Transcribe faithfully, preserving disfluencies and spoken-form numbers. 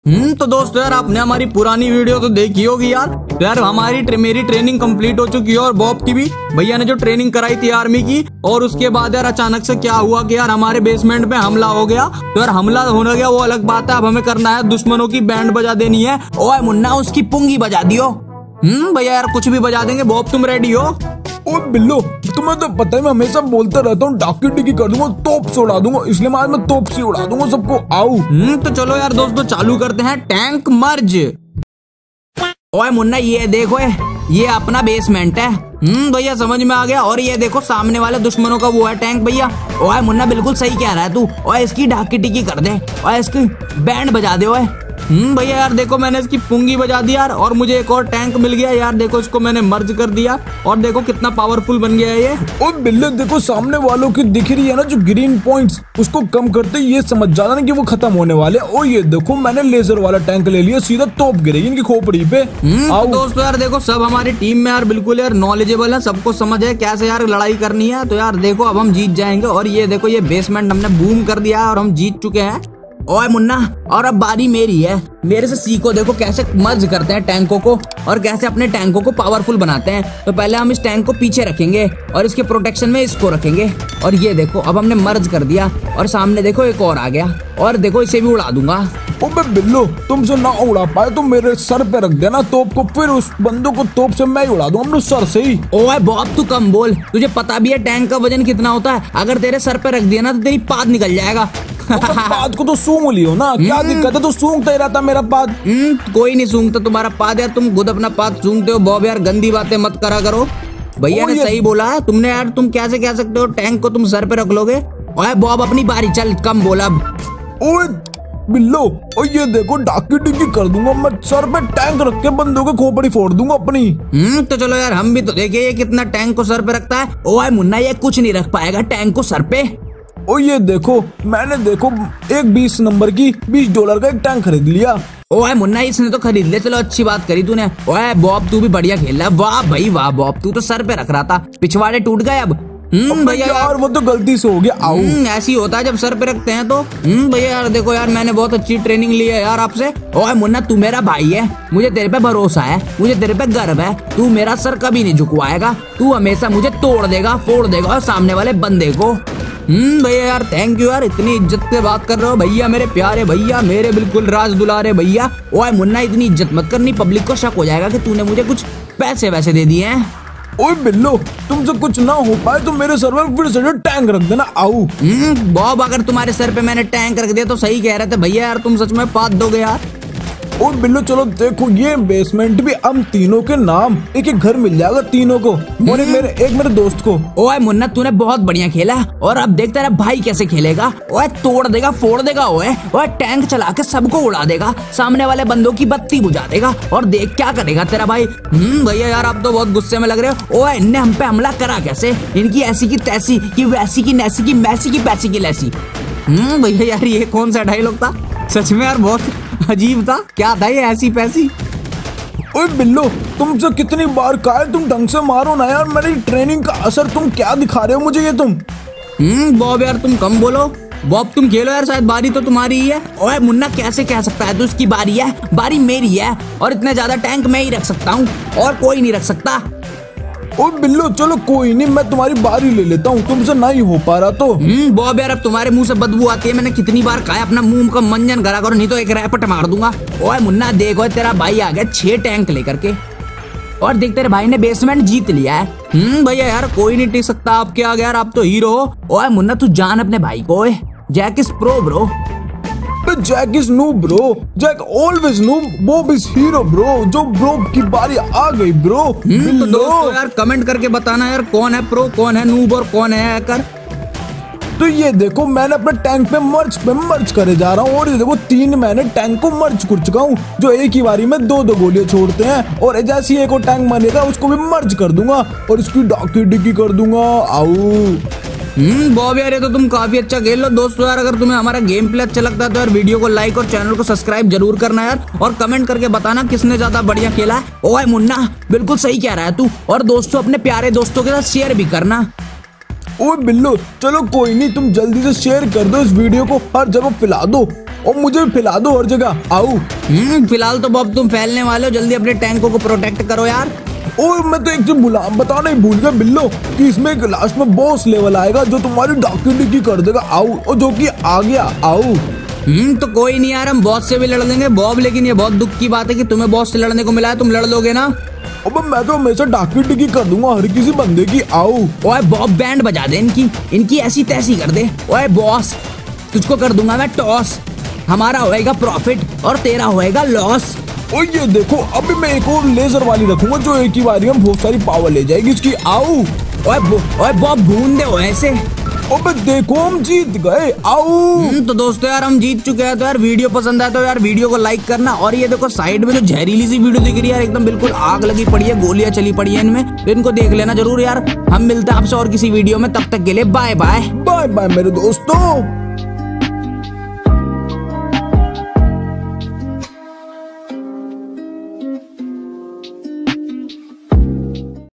हम्म तो दोस्तों यार आपने हमारी पुरानी वीडियो तो देखी होगी यार। तो यार हमारी ट्रे, मेरी ट्रेनिंग कंप्लीट हो चुकी है और बॉब की भी। भैया ने जो ट्रेनिंग कराई थी आर्मी की, और उसके बाद यार अचानक से क्या हुआ कि यार हमारे बेसमेंट पे हमला हो गया। तो यार हमला होने गया वो अलग बात है, अब हमें करना है दुश्मनों की बैंड बजा देनी है। ओए मुन्ना उसकी पुंगी बजा दियो। हम्म भैया यार कुछ भी बजा देंगे। बॉब तुम रेडी हो? ओ बिल्लो तुम्हें तो पता है मैं हमेशा बोलता रहता हूँ डाकी डिकी कर दूंगा, तोप से उड़ा दूंगा, इसलिए आज मैं तोप से उड़ा दूंगा सबको। आओ हम्म तो चलो यार दोस्तों चालू करते हैं टैंक मर्ज। ओए मुन्ना ये देखो ये अपना बेसमेंट है। हम्म भैया समझ में आ गया। और ये देखो सामने वाले दुश्मनों का वो है टैंक भैया। ओए मुन्ना बिल्कुल सही कह रहा है तू। ओए इसकी डाकी टिकी कर दे और इसकी बैंड बजा दे। ओए हम्म भैया यार देखो मैंने इसकी पुंगी बजा दी यार, और मुझे एक और टैंक मिल गया यार। देखो इसको मैंने मर्ज कर दिया और देखो कितना पावरफुल बन गया है ये। ओ बिल्ले देखो सामने वालों की दिख रही है ना जो ग्रीन पॉइंट्स, उसको कम करते ये समझ जाना ना कि वो खत्म होने वाले। ओ ये देखो मैंने लेजर वाला टैंक ले लिया, सीधा तोप गिरेगी इनकी खोपड़ी पे। तो दोस्तों यार देखो सब हमारी टीम में यार बिल्कुल यार नॉलेजेबल है, सबको समझ है कैसे यार लड़ाई करनी है। तो यार देखो अब हम जीत जाएंगे। और ये देखो ये बेसमेंट हमने बूम कर दिया है और हम जीत चुके हैं। ओए मुन्ना और अब बारी मेरी है, मेरे से सीखो। देखो कैसे मर्ज करते हैं टैंकों को और कैसे अपने टैंकों को पावरफुल बनाते हैं। तो पहले हम इस टैंक को पीछे रखेंगे और इसके प्रोटेक्शन में इसको रखेंगे। और ये देखो अब हमने मर्ज कर दिया और सामने देखो एक और आ गया, और देखो इसे भी उड़ा दूंगा। ओबे बिल्लो तुमसे ना उड़ा पाए तो मेरे सर पे रख देना तोप को, फिर उस बंदूक को तोप से मैं ही उड़ा दूंगा अपने सर से ही। ओए बॉब तू कम बोल, तुझे पता भी है टैंक का वजन कितना होता है। अगर तेरे सर पे रख दिया ना तो तेरी पाद निकल जाएगा। पाद को तो सूंघ लियो ना, क्या दिक्कत है? तो सूंघता ही रहता मेरा पाद। हम्म कोई नहीं सूंघता तुम्हारा पाद यार, तुम खुद अपना पाद सूंघते हो। बॉब यार गंदी बातें मत करा करो। भैया ने सही बोला है तुमने यार, तुम कैसे कह सकते हो टैंक को तुम सर पे रख लोगे। ओए बॉब अपनी बारी, चल कम बोल अब। ओए बिल्लो और ये देखो डाकी डिकी कर दूंगा मैं, सर पे टैंक रख के बंदों की खोपड़ी फोड़ दूंगा अपनी। हम्म तो चलो यार हम भी तो देखे ये कितना टैंक को सर पे रखता है। ओए मुन्ना ये कुछ नहीं रख पाएगा टैंक को सर पे। ओ ये देखो मैंने देखो एक बीस नंबर की बीस डॉलर का एक टैंक खरीद लिया। ओए मुन्ना इसने तो खरीद लिया, चलो अच्छी बात करी तूने। ओए बॉब तू भी बढ़िया खेल रहा है। वाह भाई वाह बॉब, तू तो सर पे रख रहा था, पिछवाड़े टूट गए अब। हम्म भैया यार वो तो गलती से हो गया। आओ ऐसी होता है जब सर पे रखते हैं तो। हम्म भैया यार देखो यार मैंने बहुत अच्छी ट्रेनिंग ली है यार आपसे। ओए मुन्ना तू मेरा भाई है, मुझे तेरे पे भरोसा है, मुझे तेरे पे गर्व है। तू मेरा सर कभी नहीं झुकवाएगा, तू हमेशा मुझे तोड़ देगा फोड़ देगा और सामने वाले बंदे को। हम्म भैया यार थैंक यू यार, इतनी इज्जत से बात कर रहे हो भैया, मेरे प्यारे भैया, मेरे बिल्कुल राज दुलारे भैया। ओए मुन्ना इतनी इज्जत मत करनी, पब्लिक को शक हो जाएगा कि तूने मुझे कुछ पैसे वैसे दे दिए हैं। ओए बिल्लो तुमसे कुछ ना हो पाए तो मेरे सर पर फिर से टैंक रख देना। आओ हम्म बॉब अगर तुम्हारे सर पे मैंने टैंक रख दिया तो सही कह रहे थे भैया यार, तुम सच में पाद दोगे यार। ओ बिल्लो चलो देखो ये बेसमेंट भी हम तीनों के नाम, एक एक घर मिल जाएगा तीनों को, और एक मेरे एक मेरे दोस्त को। ओए मुन्ना तूने बहुत बढ़िया खेला, और अब देख तेरा भाई कैसे खेलेगा। ओए तोड़ देगा फोड़ देगा। ओए ओए टैंक चला के सबको उड़ा देगा, सामने वाले बंदों की बत्ती बुझा देगा, और देख क्या करेगा तेरा भाई। हम्म भैया यार आप तो बहुत गुस्से में लग रहे हो। ओए इनने हम पे हमला करा कैसे, इनकी ऐसी की तैसी की वैसी की नैसी की मैसी की पैसी की लैसी। हम्म भैया यार ये कौन सा डायलॉग था, सच में यार बहुत अजीब था। क्या था ये ऐसी पैसी। ओए बिल्लो तुमसे कितनी बार कहा है तुम ढंग से मारो ना यार, मेरी ट्रेनिंग का असर तुम क्या दिखा रहे हो मुझे ये तुम। हम्म बॉब यार तुम कम बोलो। बॉब तुम खेलो यार, शायद बारी तो तुम्हारी ही है। ओए मुन्ना कैसे कह सकता है, तो उसकी बारी है, बारी मेरी है, और इतने ज्यादा टैंक मैं ही रख सकता हूँ और कोई नहीं रख सकता। ओ बिल्लो चलो कोई नहीं, मैं तुम्हारी बारी ले लेता हूँ, तुमसे नहीं हो पा रहा तो। हम्म बॉब यार अब तुम्हारे मुंह से बदबू आती है, मैंने कितनी बार कहा अपना मुंह का मंजन करा करो, नहीं तो एक रैपट मार दूंगा। ओए मुन्ना देखो तेरा भाई आ गया छह टैंक लेकर के, और देख तेरे भाई ने बेसमेंट जीत लिया है। हम्म भैया यार कोई नहीं टिक सकता आपके आगे यार, आप तो हीरो हो। ओए मुन्ना तू जान अपने भाई को। ओए Jack is pro bro. Jack is noob bro, Jack always noob, Bob is hero bro. जो ब्रो की बारी आ गई ब्रो। हम्म तो दोस्तों यार कमेंट करके बताना यार कौन है प्रो, कौन है नूब और कौन है हैकर। तो ये देखो मैंने अपने टैंक पे मर्ज पे मर्ज करे जा रहा हूँ, और ये देखो तीन मैंने टैंक को मर्ज कर चुका हूँ, जो एक ही बारी में दो दो गोलियां छोड़ते हैं, और जैसे ही एक और टैंक बनेगा उसको भी मर्ज कर दूंगा और इसकी डाकी डिकी कर दूंगा। आओ हम्म बॉब यार ये तो तुम काफी अच्छा खेल लो। दोस्तों यार अगर तुम्हें हमारा गेम प्ले अच्छा लगता है तो यार वीडियो को लाइक और चैनल को सब्सक्राइब जरूर करना यार, और कमेंट करके बताना किसने ज्यादा बढ़िया खेला है। ओए मुन्ना बिल्कुल सही कह रहा है तू, और दोस्तों अपने प्यारे दोस्तों के साथ शेयर भी करना। ओए बिल्लो चलो कोई नहीं, तुम जल्दी से शेयर कर दो इस वीडियो को, हर जगह फैला दो, और मुझे भी फैला दो हर जगह। आओ। हम्म फिलहाल तो बॉब तुम फैलने वाले हो, जल्दी अपने टैंकों को प्रोटेक्ट करो यार। और मैं तो एक चीज भुला बताना ही भूल गया बिल्लो कि इसमें एक लास्ट में बॉस लेवल आएगा जो तुम्हारी डाकी डिकी कर देगा। आओ, और जो कि आ गया। आओ। हम्म तो कोई नहीं यार, हम बॉस से भी लड़ लेंगे बॉब, लेकिन ये बहुत दुख की बात है कि तुम्हें बॉस से लड़ने को मिला है। तुम लड़ लोगे ना? अब मैं तो हमेशा डाकी डिकी कर दूंगा हर किसी बंदे की। आओ। ओए बॉब बैंड बजा दे इनकी, इनकी ऐसी तैसी कर दे। ओए बॉस तुझको कर दूंगा मैं टॉस, हमारा होएगा प्रॉफिट और तेरा होएगा लॉस। और ये देखो अभी मैं एक और लेजर वाली रखूंगा जो एक ही बारी में बहुत सारी पावर ले जाएगी इसकी। आओ। ओए ओए बॉब भून दे ऐसे। अबे देखो हम जीत गए। आओ। तो दोस्तों यार हम जीत चुके हैं। तो यार वीडियो पसंद आया तो यार वीडियो को लाइक करना। और ये देखो साइड में जो जहरीली सी वीडियो दिख रही है यार, एकदम बिल्कुल आग लगी पड़ी है, गोलियां चली पड़ी है इनमें, तो इनको देख लेना जरूर यार। हम मिलते हैं आपसे और किसी वीडियो में, तब तक के लिए बाय बाय। बाय बाय मेरे दोस्तों।